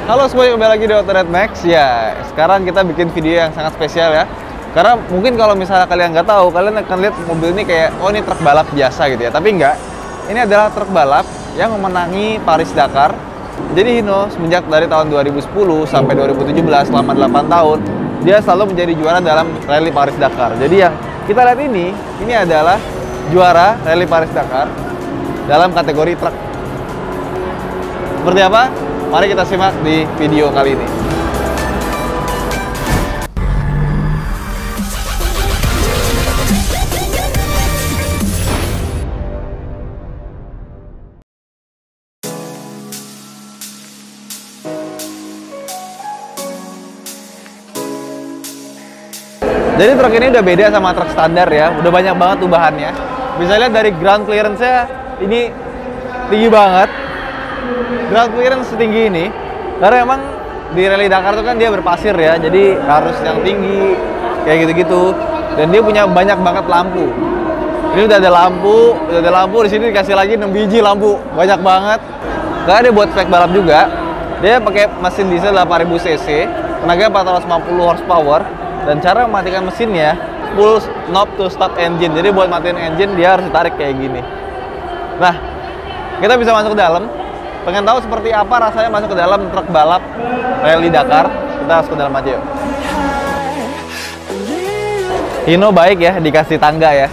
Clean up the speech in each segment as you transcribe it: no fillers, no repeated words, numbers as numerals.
Halo semuanya, kembali lagi di Autonet Max. Ya, sekarang kita bikin video yang sangat spesial ya. Karena mungkin kalau misalnya kalian nggak tahu, kalian akan lihat mobil ini kayak, oh ini truk balap biasa gitu ya. Tapi enggak, ini adalah truk balap yang memenangi Paris-Dakar. Jadi Hino semenjak dari tahun 2010 sampai 2017, selama 8 tahun, dia selalu menjadi juara dalam rally Paris-Dakar. Jadi yang kita lihat ini adalah juara rally Paris-Dakar dalam kategori truk. Seperti apa? Mari kita simak di video kali ini. Jadi truk ini udah beda sama truk standar ya, udah banyak banget ubahannya. Bisa lihat dari ground clearance-nya ini tinggi banget. Ground clearance setinggi ini karena emang di Rally Dakar tuh kan dia berpasir ya, jadi harus yang tinggi kayak gitu-gitu. Dan dia punya banyak banget lampu. Ini udah ada lampu di sini, dikasih lagi 6 biji lampu, banyak banget. Gak ada buat spek balap juga. Dia pakai mesin diesel 8000 cc, tenaga 450 horsepower, dan cara mematikan mesinnya pull knob to stop engine. Jadi buat matiin engine dia harus ditarik kayak gini. Nah, kita bisa masuk ke dalam. Pengen tahu seperti apa rasanya masuk ke dalam truk balap Rally Dakar? Kita masuk ke dalam aja yuk. Hino baik ya, dikasih tangga ya.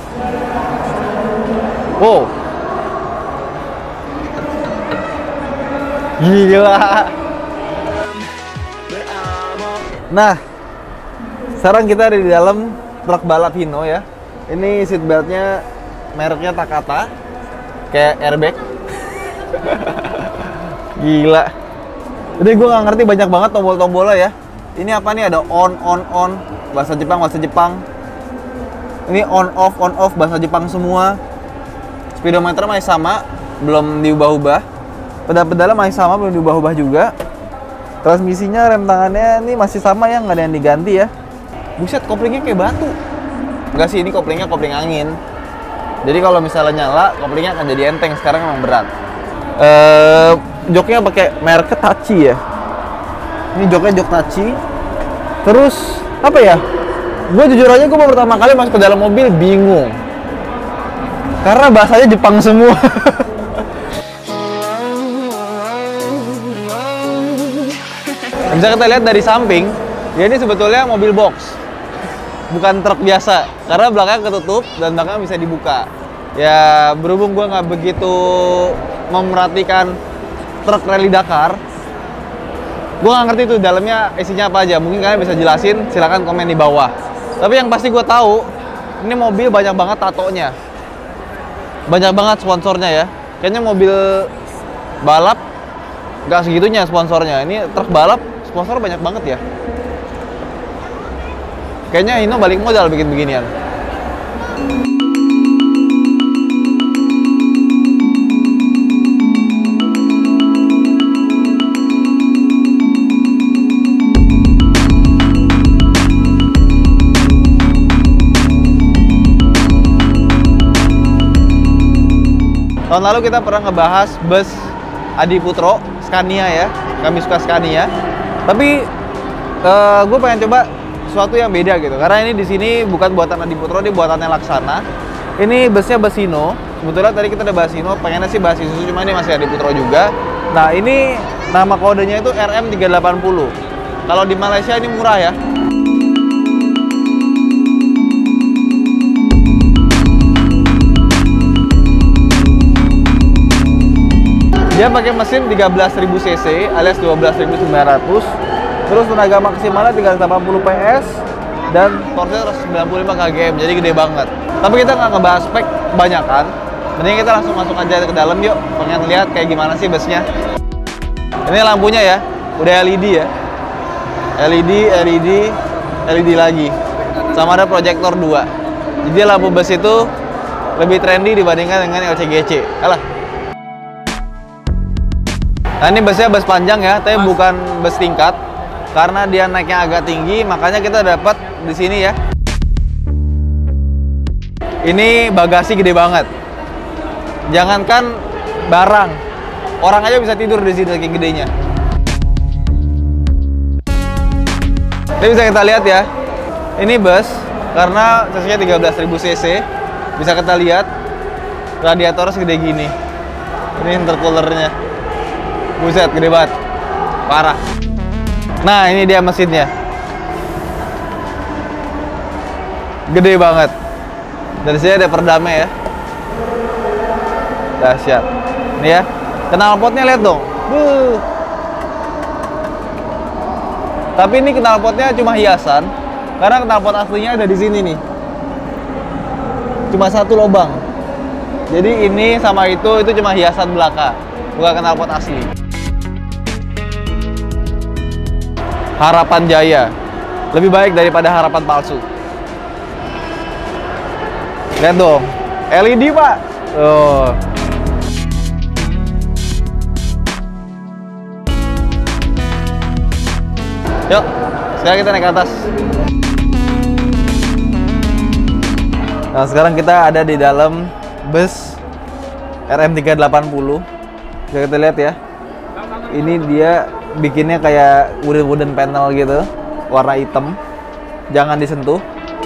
Wow, gila. Nah, sekarang kita ada di dalam truk balap Hino ya. Ini seatbeltnya mereknya Takata, kayak airbag. Gila. Jadi gue nggak ngerti, banyak banget tombol-tombolnya ya. Ini apa nih? Ada on, bahasa Jepang. Ini on off, bahasa Jepang semua. Speedometer masih sama, belum diubah-ubah. Pedal-pedalnya masih sama, belum diubah-ubah juga. Transmisinya, rem tangannya ini masih sama ya, nggak ada yang diganti ya. Buset, koplingnya kayak batu. Enggak sih, ini koplingnya kopling angin. Jadi kalau misalnya nyala, koplingnya akan jadi enteng. Sekarang emang berat. Joknya pakai merek Tachi ya. Ini joknya jok Tachi. Terus apa ya? Gue jujur aja, gue pertama kali masuk ke dalam mobil bingung. Karena bahasanya Jepang semua. Bisa kita lihat dari samping, ya ini sebetulnya mobil box. Bukan truk biasa, karena belakangnya ketutup dan belakangnya bisa dibuka. Ya berhubung gue nggak begitu memerhatikan truk Rally Dakar, gue nggak ngerti tuh dalamnya isinya apa aja. Mungkin kalian bisa jelasin, silahkan komen di bawah. Tapi yang pasti gue tahu, ini mobil banyak banget tatonya, banyak banget sponsornya ya. Kayaknya mobil balap nggak segitunya sponsornya. Ini truk balap sponsor banyak banget ya. Kayaknya Hino balik modal bikin beginian. Tahun lalu kita pernah ngebahas bus Adi Putro, Scania ya. Kami suka Scania. Tapi gue pengen coba sesuatu yang beda gitu. Karena ini di sini bukan buatan Adi Putro, ini buatannya Laksana. Ini busnya bus Hino. Sebetulnya tadi kita udah bahas Hino, pengennya sih bahas Isuzu, cuma ini masih Adi Putro juga. Nah, ini nama kodenya itu RM380. Kalau di Malaysia ini murah ya. Dia pakai mesin 13.000 cc alias 12.900. Terus tenaga maksimalnya 380 PS dan torsinya 195 kgm, jadi gede banget. Tapi kita nggak ngebahas spek kebanyakan. Mending kita langsung masuk aja ke dalam yuk. Pengen lihat kayak gimana sih busnya. Ini lampunya ya, udah LED ya. LED lagi. Sama ada proyektor 2. Jadi lampu bus itu lebih trendy dibandingkan dengan LCGC. Alah. Nah, ini busnya bus panjang ya, tapi bukan bus tingkat. Karena dia naiknya agak tinggi, makanya kita dapat di sini ya. Ini bagasi gede banget. Jangankan barang, orang aja bisa tidur di sini saking gedenya. Ini bisa kita lihat ya. Ini bus karena cc-nya 13.000 cc. Bisa kita lihat radiatornya segede gini. Ini intercoolernya. Buset, gede banget. Parah. Nah, ini dia mesinnya. Gede banget. Dari sini ada perdamnya ya. Dahsyat. Ini ya. Knalpotnya lihat dong. Tapi ini knalpotnya cuma hiasan. Karena knalpot aslinya ada di sini nih. Cuma satu lubang. Jadi ini sama itu cuma hiasan belaka. Bukan knalpot asli. Harapan Jaya. Lebih baik daripada harapan palsu. Lihat dong. LED, Pak. Oh. Yuk, sekarang kita naik ke atas. Nah, sekarang kita ada di dalam bus RM380. Bisa kita lihat ya. Ini dia bikinnya kayak wooden panel gitu, warna hitam. Jangan disentuh.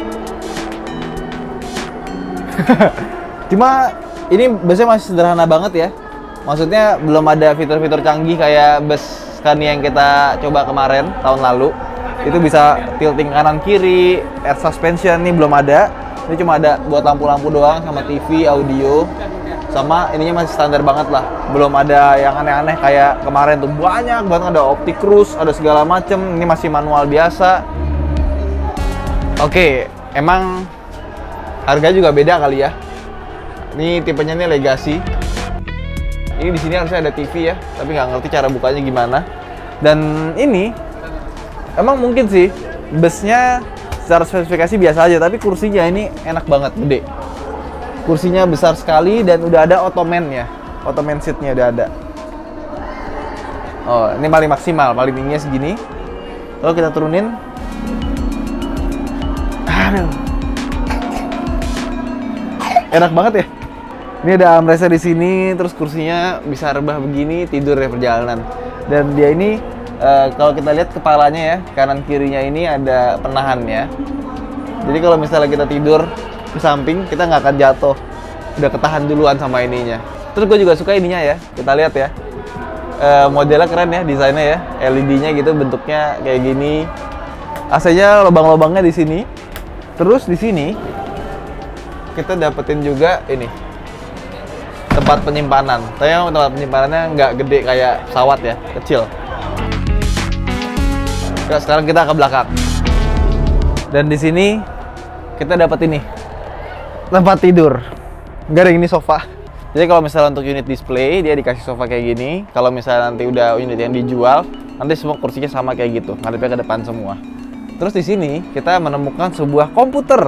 Cuma ini busnya masih sederhana banget ya. Maksudnya belum ada fitur-fitur canggih kayak bus Scania yang kita coba kemarin tahun lalu. Itu bisa tilting kanan kiri, air suspension ini belum ada. Ini cuma ada buat lampu-lampu doang sama TV, audio. Sama ininya masih standar banget lah. Belum ada yang aneh-aneh kayak kemarin tuh banyak banget, ada optic cruise, ada segala macem. Ini masih manual biasa. Oke, emang harga juga beda kali ya. Ini tipenya ini Legacy. Ini di sini harusnya ada TV ya, tapi nggak ngerti cara bukanya gimana. Dan ini emang mungkin sih busnya secara spesifikasi biasa aja, tapi kursinya ini enak banget, gede. Kursinya besar sekali dan udah ada ottoman ya, ottoman seatnya udah ada. Oh, ini paling maksimal, paling tingginya segini. Lalu kita turunin. Aduh, enak banget ya. Ini ada armrestnya di sini, terus kursinya bisa rebah begini, tidur ya perjalanan. Dan dia ini kalau kita lihat kepalanya ya, kanan kirinya ini ada penahannya. Jadi kalau misalnya kita tidur ke samping, kita nggak akan jatuh. Udah ketahan duluan sama ininya. Terus gue juga suka ininya ya, kita lihat ya. Modelnya keren ya, desainnya ya. LED-nya gitu, bentuknya kayak gini. AC-nya lubang-lubangnya di sini. Terus di sini kita dapetin juga ini tempat penyimpanan. Tapi tempat penyimpanannya nggak gede kayak pesawat ya, kecil. Ya, sekarang kita ke belakang. Dan di sini kita dapat ini tempat tidur. Garing, ini sofa. Jadi kalau misalnya untuk unit display dia dikasih sofa kayak gini. Kalau misalnya nanti udah unit yang dijual, nanti semua kursinya sama kayak gitu, ngadepnya ke depan semua. Terus di sini kita menemukan sebuah komputer.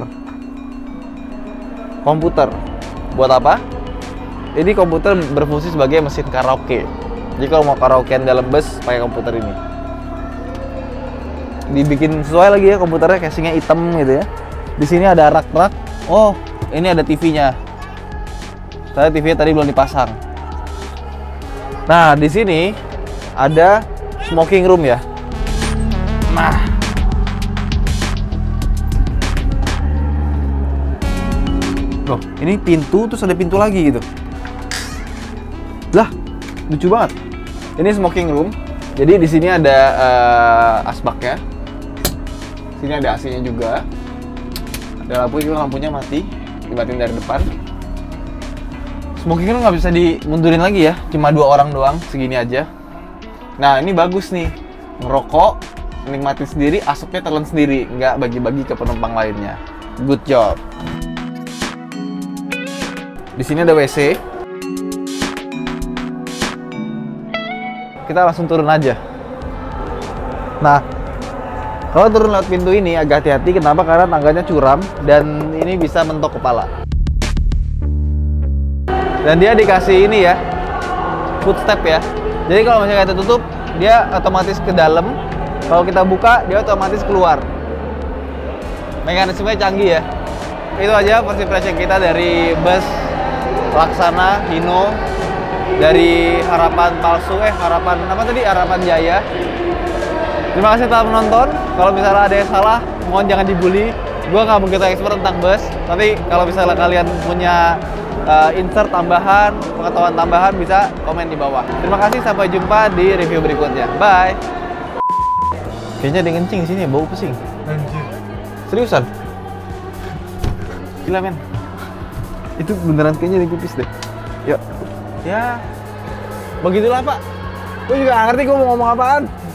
Komputer buat apa? Ini komputer berfungsi sebagai mesin karaoke. Jadi kalau mau karaokean dalam bus pakai komputer ini. Dibikin sesuai lagi ya komputernya, casingnya hitam gitu ya. Di sini ada rak-rak. Oh, ini ada TV-nya. Saya TV-nya tadi belum dipasang. Nah, di sini ada smoking room ya. Nah, loh, ini pintu terus ada pintu lagi gitu. Lah, lucu banget. Ini smoking room. Jadi di sini ada asbaknya. Sini ada AC-nya juga. Ada lampu juga, lampunya mati, dimatiin dari depan. Smoking room nggak bisa dimundurin lagi ya, cuma 2 orang doang, segini aja. Nah, ini bagus nih, ngerokok, menikmati sendiri, asapnya telan sendiri, nggak bagi-bagi ke penumpang lainnya. Good job. Di sini ada WC. Kita langsung turun aja. Nah, kalau turun lewat pintu ini agak hati-hati. Kenapa? Karena tangganya curam dan ini bisa mentok kepala. Dan dia dikasih ini ya, footstep ya. Jadi kalau misalnya kita tutup, dia otomatis ke dalam. Kalau kita buka, dia otomatis keluar. Mekanismenya canggih ya. Itu aja first impression kita dari bus Laksana Hino dari harapan palsu, harapan apa tadi? Harapan Jaya Terima kasih telah menonton. Kalau misalnya ada yang salah, mohon jangan dibully. Gue nggak begitu expert tentang bus, tapi kalau misalnya kalian punya insert tambahan, pengetahuan tambahan, bisa komen di bawah. Terima kasih, sampai jumpa di review berikutnya. Bye. Kayaknya ada yang kencing sini, bau pusing. Anjir. Seriusan? Gila men. Itu beneran kayaknya di pipis deh. Yuk. Ya. Begitulah Pak. Gue juga gak ngerti gue mau ngomong apaan.